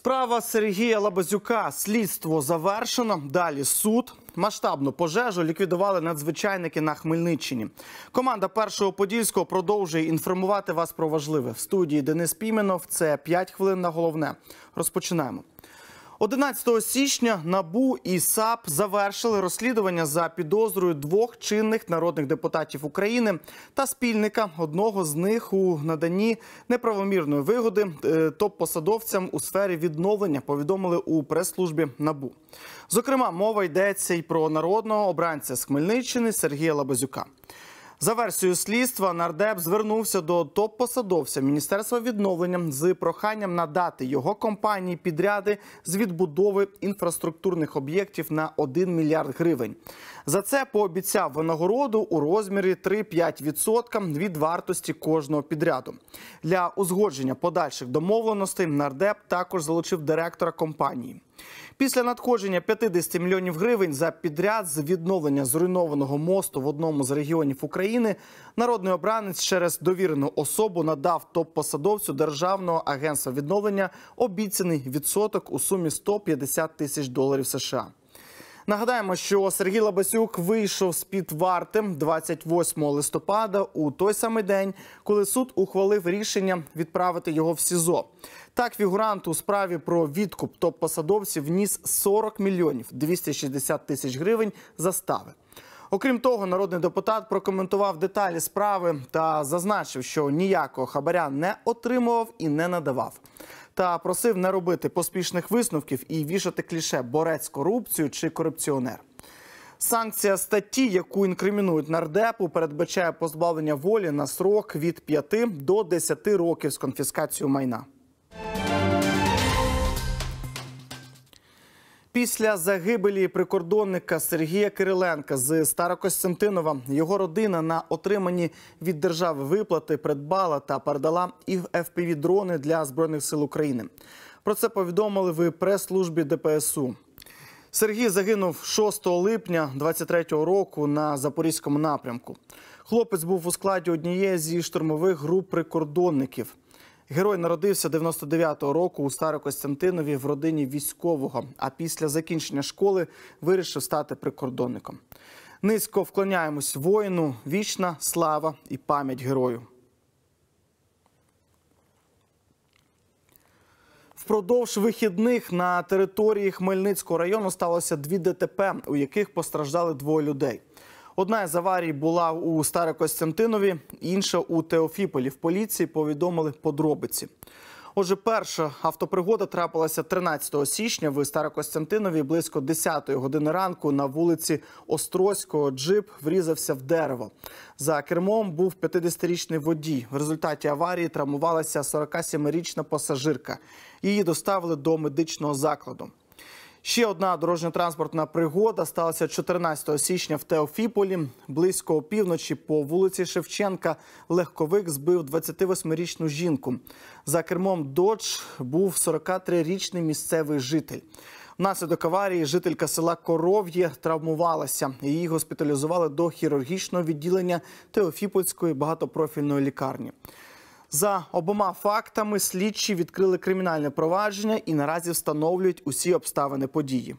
Справа Сергія Лабазюка. Слідство завершено. Далі суд. Масштабну пожежу ліквідували надзвичайники на Хмельниччині. Команда Першого Подільського продовжує інформувати вас про важливе. В студії Денис Піменов. Це 5 хвилин на головне. Розпочинаємо. 11 січня НАБУ і САП завершили розслідування за підозрою 2 чинних народних депутатів України та спільника одного з них у наданні неправомірної вигоди топ-посадовцям у сфері відновлення, повідомили у прес-службі НАБУ. Зокрема, мова йдеться й про народного обранця з Хмельниччини Сергія Лабазюка. За версією слідства, нардеп звернувся до топ-посадовця Міністерства відновлення з проханням надати його компанії підряди з відбудови інфраструктурних об'єктів на 1 мільярд гривень. За це пообіцяв винагороду у розмірі 3–5% від вартості кожного підряду. Для узгодження подальших домовленостей нардеп також залучив директора компанії. Після надходження 50 мільйонів гривень за підряд з відновлення зруйнованого мосту в одному з регіонів України, народний обранець через довірену особу надав топ-посадовцю Державного агентства відновлення обіцяний відсоток у сумі $150 тисяч США. Нагадаємо, що Сергій Лабазюк вийшов з-під варти 28 листопада у той самий день, коли суд ухвалив рішення відправити його в СІЗО. Так, фігурант у справі про відкуп топ-посадовців вніс 40 мільйонів 260 тисяч гривень застави. Окрім того, народний депутат прокоментував деталі справи та зазначив, що ніякого хабаря не отримував і не надавав. Та просив не робити поспішних висновків і вішати кліше «борець з корупцією» чи «корупціонер». Санкція статті, яку інкримінують нардепу, передбачає позбавлення волі на строк від 5 до 10 років з конфіскацією майна. Після загибелі прикордонника Сергія Кириленка з Старокостянтинова його родина на отримані від держави виплати придбала та передала і FPV-дрони для Збройних сил України. Про це повідомили в прес-службі ДПСУ. Сергій загинув 6 липня 2023 року на Запорізькому напрямку. Хлопець був у складі однієї зі штурмових груп прикордонників. Герой народився 99-го року у Старокостянтинові в родині військового, а після закінчення школи вирішив стати прикордонником. Низько вклоняємось воїну, вічна слава і пам'ять герою. Впродовж вихідних на території Хмельницького району сталося 2 ДТП, у яких постраждали 2 людей. Одна з аварій була у Старокостянтинові, інша у Теофіполі. В поліції повідомили подробиці. Отже, перша автопригода трапилася 13 січня в Старокостянтинові. Близько 10-ї години ранку на вулиці Острозького джип врізався в дерево. За кермом був 50-річний водій. В результаті аварії травмувалася 47-річна пасажирка. Її доставили до медичного закладу. Ще одна дорожньо-транспортна пригода сталася 14 січня в Теофіполі. Близько опівночі по вулиці Шевченка легковик збив 28-річну жінку. За кермом «Додж» був 43-річний місцевий житель. Внаслідок аварії жителька села Коров'є травмувалася. Її госпіталізували до хірургічного відділення Теофіпольської багатопрофільної лікарні. За обома фактами слідчі відкрили кримінальне провадження і наразі встановлюють усі обставини події.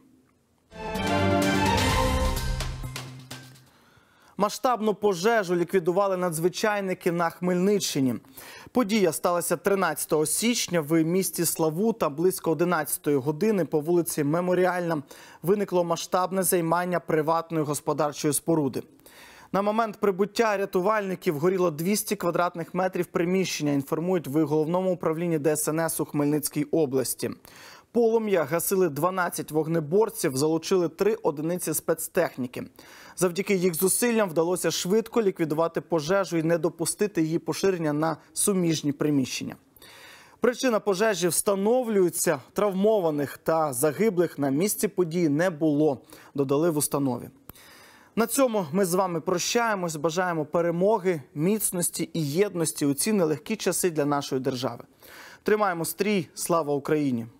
Масштабну пожежу ліквідували надзвичайники на Хмельниччині. Подія сталася 13 січня в місті Славута. Близько 11-ї години по вулиці Меморіальна виникло масштабне займання приватної господарчої споруди. На момент прибуття рятувальників горіло 200 квадратних метрів приміщення, інформують в Головному управлінні ДСНС у Хмельницькій області. Полум'я гасили 12 вогнеборців, залучили 3 одиниці спецтехніки. Завдяки їх зусиллям вдалося швидко ліквідувати пожежу і не допустити її поширення на суміжні приміщення. Причина пожежі встановлюється, травмованих та загиблих на місці події не було, додали в установі. На цьому ми з вами прощаємось, бажаємо перемоги, міцності і єдності у ці нелегкі часи для нашої держави. Тримаємо стрій, слава Україні!